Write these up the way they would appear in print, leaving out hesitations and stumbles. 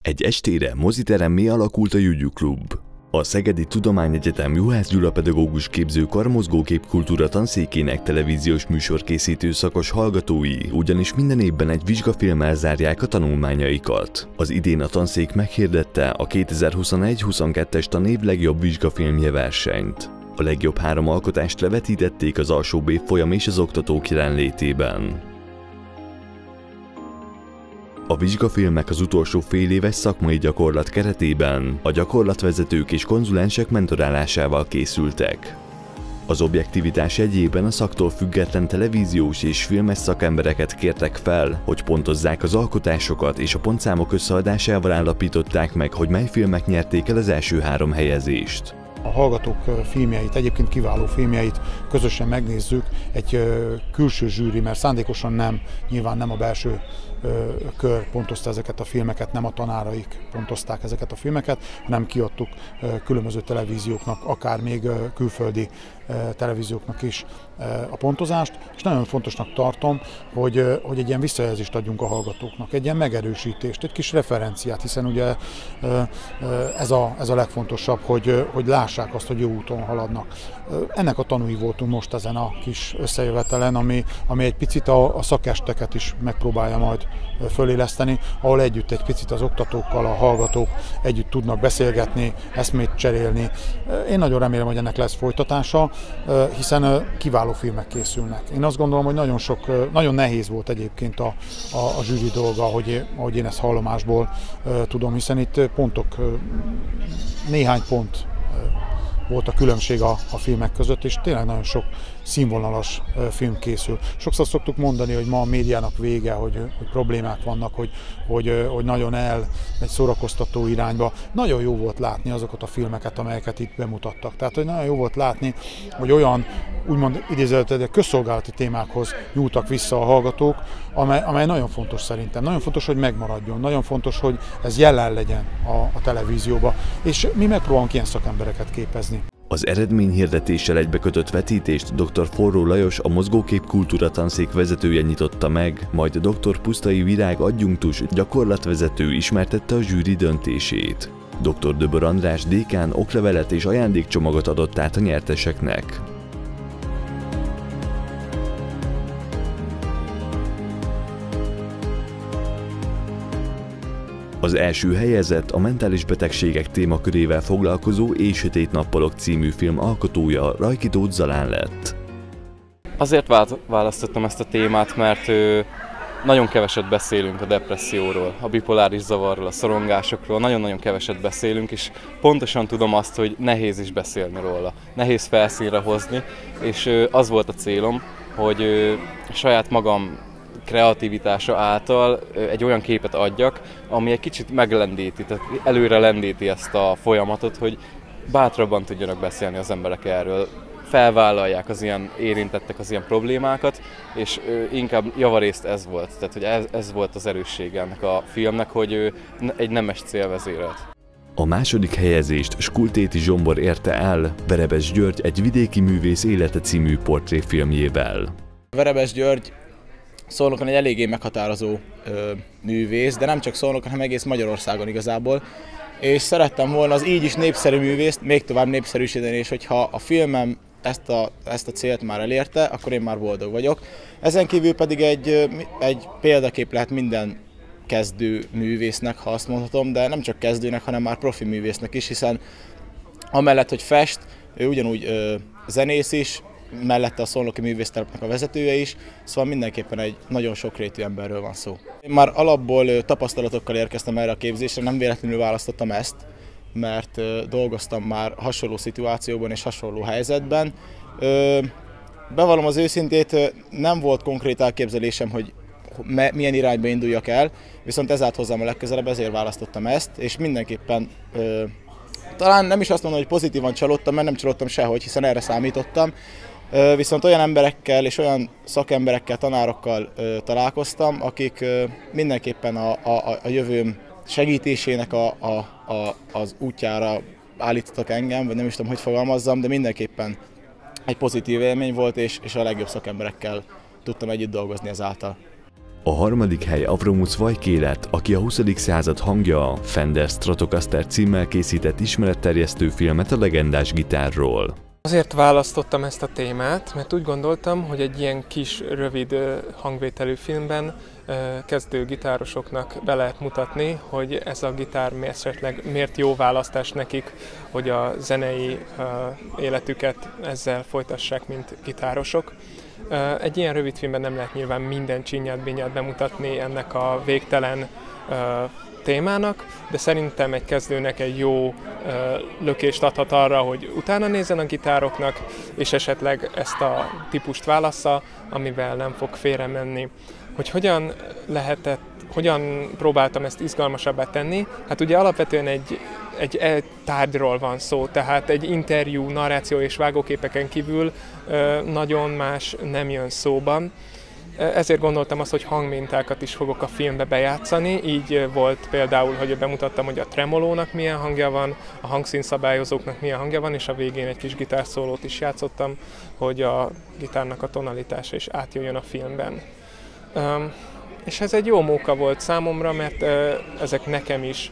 Egy estére moziteremmé alakult a Juju Klub. A Szegedi Tudományegyetem Juhász Gyula pedagógus képző karmozgókép-kultúra tanszékének televíziós műsorkészítő szakos hallgatói ugyanis minden évben egy vizsgafilmmel zárják a tanulmányaikat. Az idén a tanszék meghirdette a 2021-22-es tanév legjobb vizsgafilmje versenyt. A legjobb 3 alkotást levetítették az alsóbb évfolyam és az oktatók jelenlétében. A vizsgafilmek az utolsó féléves szakmai gyakorlat keretében a gyakorlatvezetők és konzulensek mentorálásával készültek. Az objektivitás jegyében a szaktól független televíziós és filmes szakembereket kértek fel, hogy pontozzák az alkotásokat, és a pontszámok összeadásával állapították meg, hogy mely filmek nyerték el az első 3 helyezést. A hallgatók filmjeit, egyébként kiváló filmjeit közösen megnézzük, egy külső zsűri, mert szándékosan nyilván nem a belső kör pontozta ezeket a filmeket, nem a tanáraik pontozták ezeket a filmeket, hanem kiadtuk különböző televízióknak, akár még külföldi televízióknak is a pontozást, és nagyon fontosnak tartom, hogy egy ilyen visszajelzést adjunk a hallgatóknak, egy ilyen megerősítést, egy kis referenciát, hiszen ugye ez a legfontosabb, hogy lássák azt, hogy jó úton haladnak. Ennek a tanúi voltunk most ezen a kis összejövetelen, ami egy picit a szakesteket is megpróbálja majd föléleszteni, ahol együtt egy picit az oktatókkal, a hallgatók együtt tudnak beszélgetni, eszmét cserélni. Én nagyon remélem, hogy ennek lesz folytatása, hiszen kiváló filmek készülnek. Én azt gondolom, hogy nagyon nehéz volt egyébként a zsűri dolga, ahogy én ezt hallomásból tudom, hiszen itt néhány pont volt a különbség a filmek között, és tényleg nagyon sok színvonalas film készül. Sokszor szoktuk mondani, hogy ma a médiának vége, hogy problémák vannak, hogy nagyon egy szórakoztató irányba. Nagyon jó volt látni azokat a filmeket, amelyeket itt bemutattak. Tehát, hogy nagyon jó volt látni, hogy olyan, úgymond idézőjelben közszolgálati témákhoz nyúltak vissza a hallgatók, amely nagyon fontos szerintem. Nagyon fontos, hogy megmaradjon, nagyon fontos, hogy ez jelen legyen a televízióban. És mi megpróbálunk ilyen szakembereket képezni. Az eredményhirdetéssel egybekötött vetítést dr. Forró Lajos, a Mozgókép Kultúra Tanszék vezetője nyitotta meg, majd dr. Pusztai Virág adjunktus gyakorlatvezető ismertette a zsűri döntését. Dr. Döbör András dékán oklevelet és ajándékcsomagot adott át a nyerteseknek. Az első helyezett a mentális betegségek témakörével foglalkozó Éj sötét nappalok című film alkotója, Rajki Tóth Zalán lett. Azért választottam ezt a témát, mert nagyon keveset beszélünk a depresszióról, a bipoláris zavarról, a szorongásokról, nagyon-nagyon keveset beszélünk, és pontosan tudom azt, hogy nehéz is beszélni róla, nehéz felszínre hozni, és az volt a célom, hogy saját magam kreativitása által egy olyan képet adjak, ami egy kicsit meglendíti, tehát előre lendíti ezt a folyamatot, hogy bátrabban tudjanak beszélni az emberek erről, felvállalják az ilyen érintettek az ilyen problémákat, és inkább javarészt ez volt, tehát hogy ez volt az erőssége ennek a filmnek, hogy egy nemes cél vezérelt. A második helyezést Skultéti Zsombor érte el Verebes György egy vidéki művész élete című portréfilmjével. Verebes György Szolnokon egy eléggé meghatározó művész, de nem csak Szolnokon, hanem egész Magyarországon igazából. És szerettem volna az így is népszerű művészt még tovább népszerűsíteni, és hogyha a filmem ezt a célt már elérte, akkor én már boldog vagyok. Ezen kívül pedig egy példakép lehet minden kezdő művésznek, ha azt mondhatom, de nem csak kezdőnek, hanem már profi művésznek is, hiszen amellett, hogy fest, ő ugyanúgy zenész is, mellette a Szolnoki Művésztelepnek a vezetője is, szóval mindenképpen egy nagyon sokrétű emberről van szó. Én már alapból tapasztalatokkal érkeztem erre a képzésre, nem véletlenül választottam ezt, mert dolgoztam már hasonló szituációban és hasonló helyzetben. Bevallom az őszintét, nem volt konkrét elképzelésem, hogy milyen irányba induljak el, viszont ez állt hozzám a legközelebb, ezért választottam ezt, és mindenképpen talán nem is azt mondom, hogy pozitívan csalódtam, mert nem csalódtam sehogy, hiszen erre számítottam. Viszont olyan emberekkel és olyan szakemberekkel, tanárokkal találkoztam, akik mindenképpen a jövőm segítésének az útjára állítottak engem, vagy nem is tudom, hogy fogalmazzam, de mindenképpen egy pozitív élmény volt, és a legjobb szakemberekkel tudtam együtt dolgozni ezáltal. A harmadik hely Avramusz Vajké lett, aki a 20. század hangja, Fender Stratocaster címmel készített ismeretterjesztő filmet a legendás gitárról. Azért választottam ezt a témát, mert úgy gondoltam, hogy egy ilyen kis, rövid hangvételű filmben kezdő gitárosoknak be lehet mutatni, hogy ez a gitár esetleg miért jó választás nekik, hogy a zenei életüket ezzel folytassák, mint gitárosok. Egy ilyen rövid filmben nem lehet nyilván minden csinyát-binyát bemutatni ennek a végtelen témának, de szerintem egy kezdőnek egy jó lökést adhat arra, hogy utána nézzen a gitároknak, és esetleg ezt a típust válassza, amivel nem fog félre menni. Hogy hogyan próbáltam ezt izgalmasabbá tenni? Hát ugye alapvetően egy tárgyról van szó, tehát egy interjú, narráció és vágóképeken kívül nagyon más nem jön szóban. Ezért gondoltam azt, hogy hangmintákat is fogok a filmbe bejátszani, így volt például, hogy bemutattam, hogy a tremolónak milyen hangja van, a hangszínszabályozóknak milyen hangja van, és a végén egy kis gitárszólót is játszottam, hogy a gitárnak a tonalitása is átjöjjön a filmben. És ez egy jó móka volt számomra, mert ezek nekem is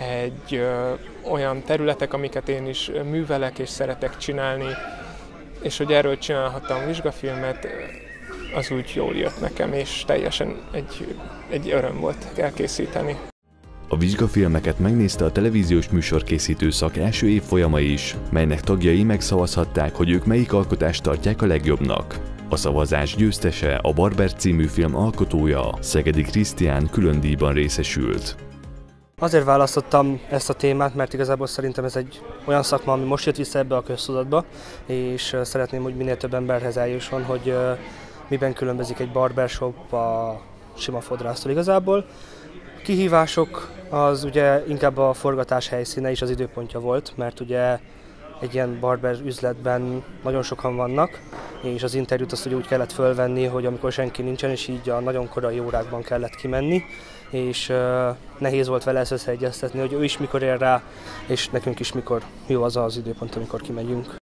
olyan területek, amiket én is művelek és szeretek csinálni, és hogy erről csinálhattam vizsgafilmet, az úgy jól jött nekem, és teljesen egy öröm volt elkészíteni. A vizsgafilmeket megnézte a televíziós műsorkészítő szak első évfolyama is, melynek tagjai megszavazhatták, hogy ők melyik alkotást tartják a legjobbnak. A szavazás győztese, a Barber című film alkotója, Szegedi Krisztián külön díjban részesült. Azért választottam ezt a témát, mert igazából szerintem ez egy olyan szakma, ami most jött vissza ebbe a köztudatba, és szeretném, hogy minél több emberhez eljusson, hogy miben különbözik egy barbershop a sima fodrásztól igazából. Kihívások az ugye inkább a forgatás helyszíne és az időpontja volt, mert ugye egy ilyen barber üzletben nagyon sokan vannak, és az interjút azt ugye úgy kellett fölvenni, hogy amikor senki nincsen, és így a nagyon korai órákban kellett kimenni, és nehéz volt vele ezt összeegyeztetni, hogy ő is mikor ér rá, és nekünk is mikor jó az az időpont, amikor kimegyünk.